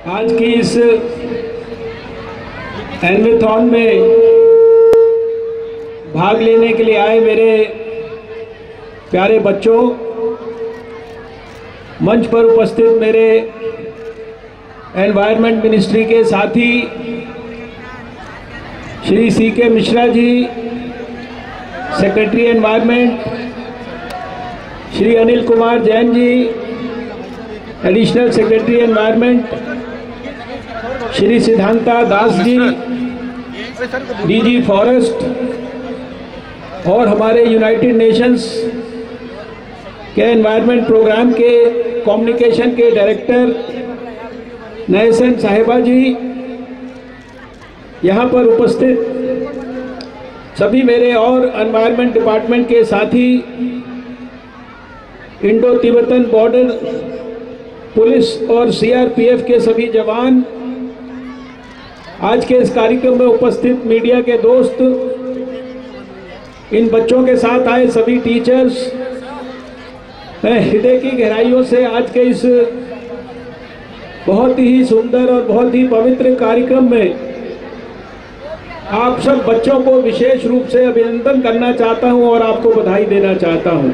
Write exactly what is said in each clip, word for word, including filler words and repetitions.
आज की इस एनवेथॉन में भाग लेने के लिए आए मेरे प्यारे बच्चों, मंच पर उपस्थित मेरे एनवायरनमेंट मिनिस्ट्री के साथी Shri C K Mishra ji, secretary environment, Shri Anil Kumar Jain ji, additional secretary environment, Shri Siddhanta Das ji, DG forest, और हमारे यूनाइटेड नेशंस के एनवायरनमेंट प्रोग्राम के कम्युनिकेशन के डायरेक्टर नयसन साहिबा जी, यहाँ पर उपस्थित सभी मेरे और एनवायरनमेंट डिपार्टमेंट के साथी, इंडो तिब्बतन बॉर्डर पुलिस और सीआरपीएफ के सभी जवान, आज के इस कार्यक्रम में उपस्थित मीडिया के दोस्त, इन बच्चों के साथ आए सभी टीचर्स, मैं हृदय की गहराइयों से आज के इस बहुत ही सुंदर और बहुत ही पवित्र कार्यक्रम में आप सब बच्चों को विशेष रूप से अभिनंदन करना चाहता हूं और आपको बधाई देना चाहता हूं।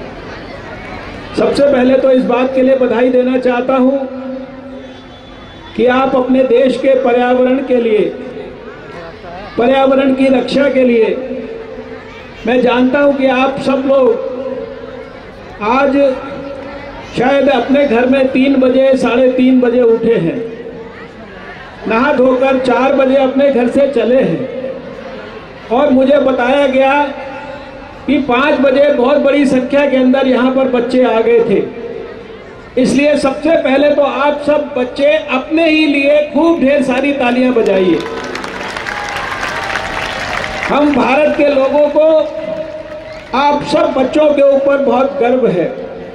सबसे पहले तो इस बात के लिए बधाई देना चाहता हूं कि आप अपने देश के पर्यावरण के लिए, पर्यावरण की रक्षा के लिए, मैं जानता हूं कि आप सब लोग आज शायद अपने घर में तीन बजे साढ़े तीन बजे उठे हैं, नहा धोकर चार बजे अपने घर से चले हैं, और मुझे बताया गया कि पाँच बजे बहुत बड़ी संख्या के अंदर यहाँ पर बच्चे आ गए थे। इसलिए सबसे पहले तो आप सब बच्चे अपने ही लिए खूब ढेर सारी तालियां बजाइए। हम भारत के लोगों को आप सब बच्चों के ऊपर बहुत गर्व है,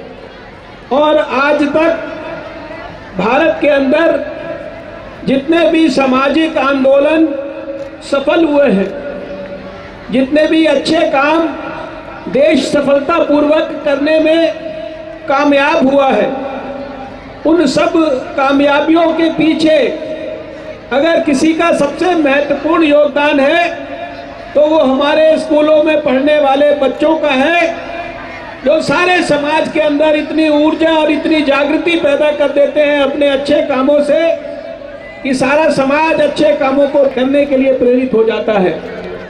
और आज तक भारत के अंदर जितने भी सामाजिक आंदोलन सफल हुए हैं, जितने भी अच्छे काम देश सफलतापूर्वक करने में कामयाब हुआ है, उन सब कामयाबियों के पीछे अगर किसी का सबसे महत्वपूर्ण योगदान है तो वो हमारे स्कूलों में पढ़ने वाले बच्चों का है, जो सारे समाज के अंदर इतनी ऊर्जा और इतनी जागृति पैदा कर देते हैं अपने अच्छे कामों से कि सारा समाज अच्छे कामों को करने के लिए प्रेरित हो जाता है।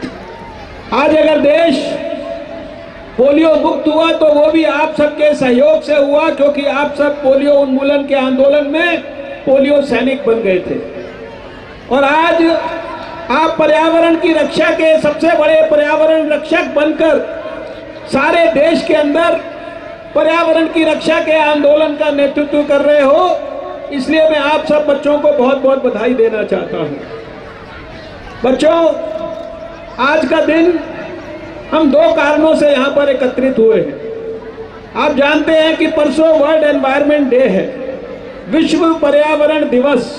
आज अगर देश पोलियो मुक्त हुआ तो वो भी आप सबके सहयोग से हुआ, क्योंकि आप सब पोलियो उन्मूलन के आंदोलन में पोलियो सैनिक बन गए थे। और आज आप पर्यावरण की रक्षा के सबसे बड़े पर्यावरण रक्षक बनकर सारे देश के अंदर पर्यावरण की रक्षा के आंदोलन का नेतृत्व कर रहे हो। इसलिए मैं आप सब बच्चों को बहुत बहुत बधाई देना चाहता हूं। बच्चों, आज का दिन हम दो कारणों से यहाँ पर एकत्रित हुए हैं। आप जानते हैं कि परसों वर्ल्ड एनवायरनमेंट डे है, विश्व पर्यावरण दिवस,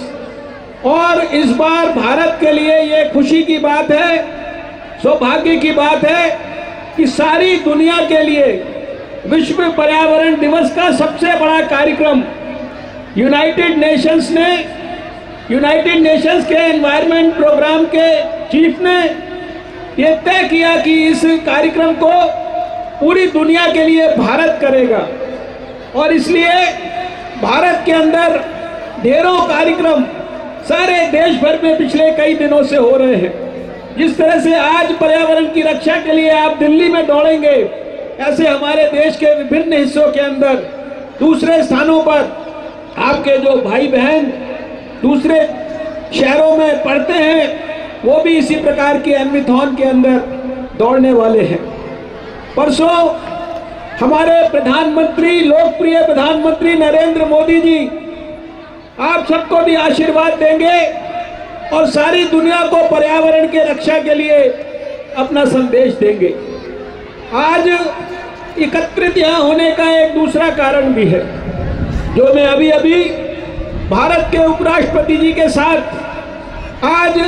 और इस बार भारत के लिए ये खुशी की बात है, सौभाग्य की बात है कि सारी दुनिया के लिए विश्व पर्यावरण दिवस का सबसे बड़ा कार्यक्रम यूनाइटेड नेशंस ने, यूनाइटेड नेशंस के एनवायरनमेंट प्रोग्राम के चीफ ने ये तय किया कि इस कार्यक्रम को पूरी दुनिया के लिए भारत करेगा। और इसलिए भारत के अंदर ढेरों कार्यक्रम सारे देश भर में पिछले कई दिनों से हो रहे हैं। जिस तरह से आज पर्यावरण की रक्षा के लिए आप दिल्ली में दौड़ेंगे, ऐसे हमारे देश के विभिन्न हिस्सों के अंदर दूसरे स्थानों पर आपके जो भाई बहन दूसरे शहरों में पढ़ते हैं, वो भी इसी प्रकार की एनवेथॉन के अंदर दौड़ने वाले हैं। परसों हमारे प्रधानमंत्री, लोकप्रिय प्रधानमंत्री नरेंद्र मोदी जी आप सबको भी आशीर्वाद देंगे और सारी दुनिया को पर्यावरण के रक्षा के लिए अपना संदेश देंगे। आज एकत्रित यहाँ होने का एक दूसरा कारण भी है, जो मैं अभी अभी भारत के उपराष्ट्रपति जी के साथ, आज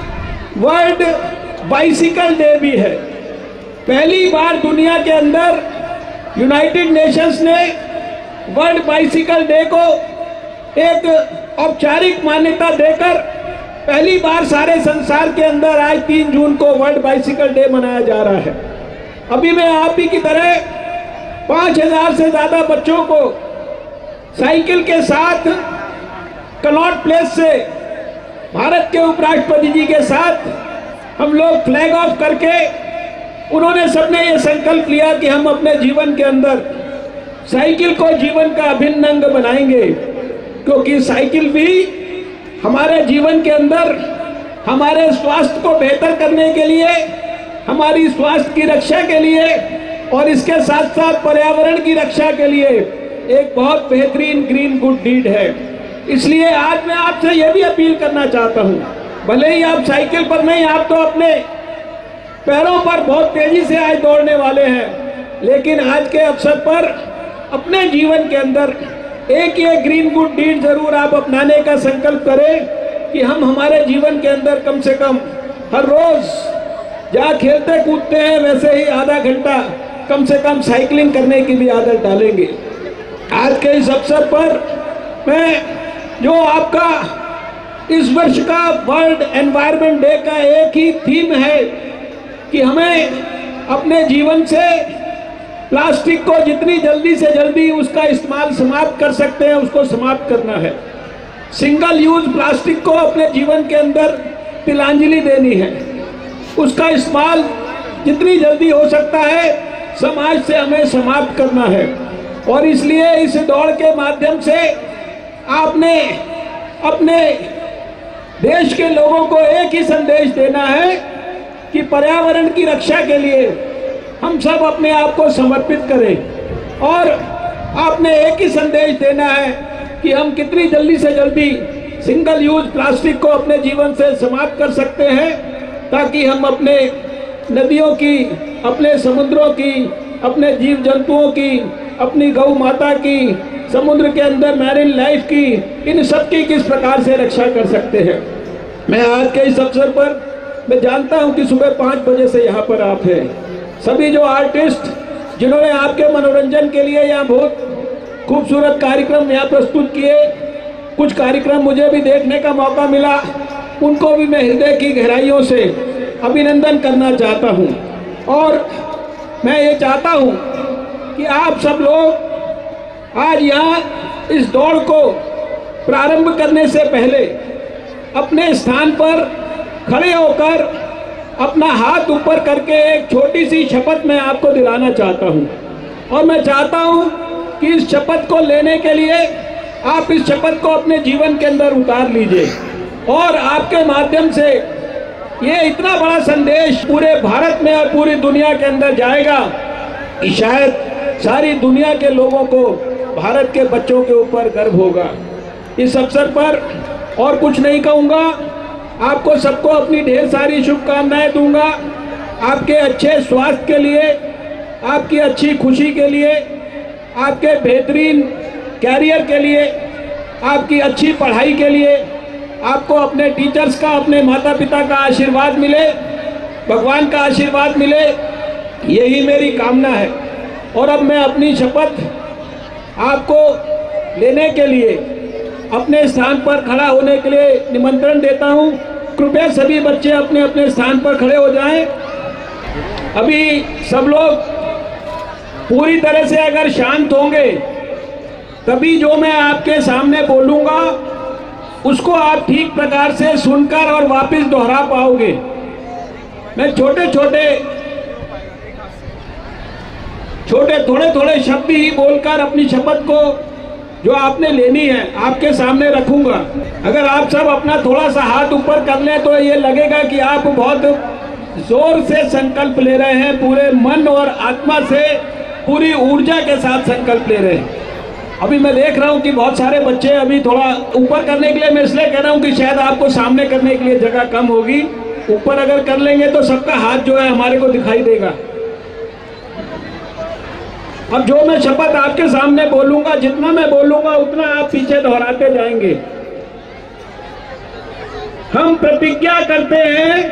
वर्ल्ड बाइसिकल डे भी है। पहली बार दुनिया के अंदर यूनाइटेड नेशंस ने वर्ल्ड बाइसिकल डे को एक औपचारिक मान्यता देकर पहली बार सारे संसार के अंदर आज तीन जून को वर्ल्ड बाइसिकल डे मनाया जा रहा है। अभी मैं आप ही की तरह पाँच हजार से ज़्यादा बच्चों को साइकिल के साथ कनॉट प्लेस से भारत के उपराष्ट्रपति जी के साथ हम लोग फ्लैग ऑफ करके उन्होंने सबने ये संकल्प लिया कि हम अपने जीवन के अंदर साइकिल को जीवन का अभिन्न अंग बनाएंगे, क्योंकि साइकिल भी हमारे जीवन के अंदर हमारे स्वास्थ्य को बेहतर करने के लिए, हमारी स्वास्थ्य की रक्षा के लिए और इसके साथ साथ पर्यावरण की रक्षा के लिए एक बहुत बेहतरीन ग्रीन गुड डीड है। इसलिए आज मैं आपसे यह भी अपील करना चाहता हूं, भले ही आप साइकिल पर नहीं, आप तो अपने पैरों पर बहुत तेजी से आज दौड़ने वाले हैं, लेकिन आज के अवसर पर अपने जीवन के अंदर एक ये ग्रीन गुड डीड जरूर आप अपनाने का संकल्प करें कि हम हमारे जीवन के अंदर कम से कम हर रोज जहाँ खेलते कूदते हैं वैसे ही आधा घंटा कम से कम साइकिलिंग करने की भी आदत डालेंगे। आज के इस अवसर पर मैं जो आपका इस वर्ष का वर्ल्ड एनवायरनमेंट डे का एक ही थीम है कि हमें अपने जीवन से प्लास्टिक को जितनी जल्दी से जल्दी उसका इस्तेमाल समाप्त कर सकते हैं उसको समाप्त करना है। सिंगल यूज प्लास्टिक को अपने जीवन के अंदर तिलांजलि देनी है, उसका इस्तेमाल जितनी जल्दी हो सकता है समाज से हमें समाप्त करना है। और इसलिए इस दौड़ के माध्यम से आपने अपने देश के लोगों को एक ही संदेश देना है कि पर्यावरण की रक्षा के लिए हम सब अपने आप को समर्पित करें, और आपने एक ही संदेश देना है कि हम कितनी जल्दी से जल्दी सिंगल यूज प्लास्टिक को अपने जीवन से समाप्त कर सकते हैं, ताकि हम अपने नदियों की, अपने समुद्रों की, अपने जीव जंतुओं की, अपनी गौ माता की, समुद्र के अंदर मैरिन लाइफ की, इन सब की किस प्रकार से रक्षा कर सकते हैं। मैं आज के इस अवसर पर मैं जानता हूं कि सुबह पाँच बजे से यहाँ पर आप हैं, सभी जो आर्टिस्ट जिन्होंने आपके मनोरंजन के लिए यहाँ बहुत खूबसूरत कार्यक्रम यहाँ प्रस्तुत किए, कुछ कार्यक्रम मुझे भी देखने का मौका मिला, उनको भी मैं हृदय की गहराइयों से अभिनंदन करना चाहता हूँ। और मैं ये चाहता हूँ कि आप सब लोग आज यहाँ इस दौड़ को प्रारंभ करने से पहले अपने स्थान पर खड़े होकर अपना हाथ ऊपर करके एक छोटी सी शपथ मैं आपको दिलाना चाहता हूँ, और मैं चाहता हूँ कि इस शपथ को लेने के लिए आप इस शपथ को अपने जीवन के अंदर उतार लीजिए, और आपके माध्यम से ये इतना बड़ा संदेश पूरे भारत में और पूरी दुनिया के अंदर जाएगा कि शायद सारी दुनिया के लोगों को भारत के बच्चों के ऊपर गर्व होगा। इस अवसर पर और कुछ नहीं कहूँगा, आपको सबको अपनी ढेर सारी शुभकामनाएं दूंगा, आपके अच्छे स्वास्थ्य के लिए, आपकी अच्छी खुशी के लिए, आपके बेहतरीन कैरियर के लिए, आपकी अच्छी पढ़ाई के लिए, आपको अपने टीचर्स का, अपने माता पिता का आशीर्वाद मिले, भगवान का आशीर्वाद मिले, यही मेरी कामना है। और अब मैं अपनी शपथ आपको लेने के लिए अपने स्थान पर खड़ा होने के लिए निमंत्रण देता हूं। कृपया सभी बच्चे अपने अपने स्थान पर खड़े हो जाएं। अभी सब लोग पूरी तरह से अगर शांत होंगे तभी जो मैं आपके सामने बोलूंगा उसको आप ठीक प्रकार से सुनकर और वापस दोहरा पाओगे। मैं छोटे छोटे छोटे थोड़े थोड़े शब्द ही बोलकर अपनी शपथ को जो आपने लेनी है आपके सामने रखूंगा। अगर आप सब अपना थोड़ा सा हाथ ऊपर कर लें तो ये लगेगा कि आप बहुत जोर से संकल्प ले रहे हैं, पूरे मन और आत्मा से, पूरी ऊर्जा के साथ संकल्प ले रहे हैं। अभी मैं देख रहा हूँ कि बहुत सारे बच्चे अभी थोड़ा ऊपर करने के लिए, मैं इसलिए कह रहा हूँ कि शायद आपको सामने करने के लिए जगह कम होगी, ऊपर अगर कर लेंगे तो सबका हाथ जो है हमारे को दिखाई देगा। अब जो मैं शपथ आपके सामने बोलूंगा, जितना मैं बोलूंगा उतना आप पीछे दोहराते जाएंगे। हम प्रतिज्ञा करते हैं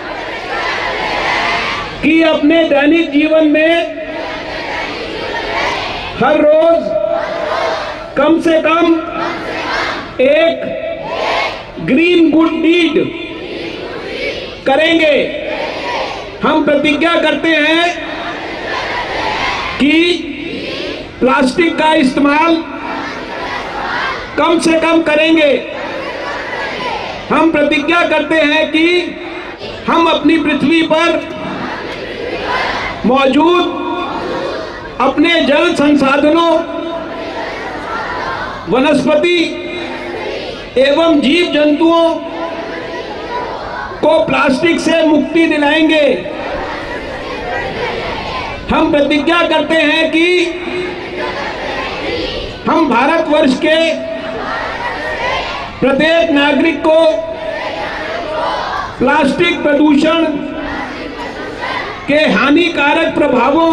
कि अपने दैनिक जीवन में हर रोज कम से कम एक ग्रीन गुड डीड करेंगे। हम प्रतिज्ञा करते हैं कि प्लास्टिक का इस्तेमाल कम से कम करेंगे। हम प्रतिज्ञा करते हैं कि हम अपनी पृथ्वी पर मौजूद अपने जल संसाधनों, वनस्पति एवं जीव जंतुओं को प्लास्टिक से मुक्ति दिलाएंगे। हम प्रतिज्ञा करते हैं कि हम भारतवर्ष के प्रत्येक नागरिक को प्लास्टिक प्रदूषण के हानिकारक प्रभावों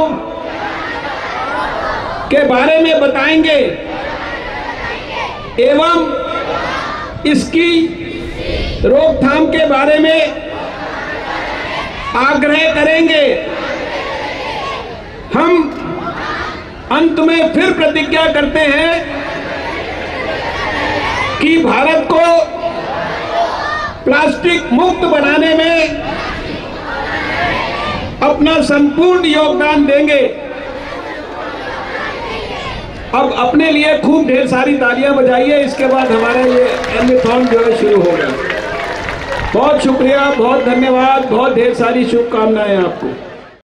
के बारे में बताएंगे एवं इसकी रोकथाम के बारे में आग्रह करेंगे। हम अंत में फिर प्रतिज्ञा करते हैं कि भारत को प्लास्टिक मुक्त बनाने में अपना संपूर्ण योगदान देंगे। अब अपने लिए खूब ढेर सारी तालियां बजाइए। इसके बाद हमारा ये एम्बेथॉन जो है शुरू होगा। बहुत शुक्रिया, बहुत धन्यवाद, बहुत ढेर सारी शुभकामनाएं आपको।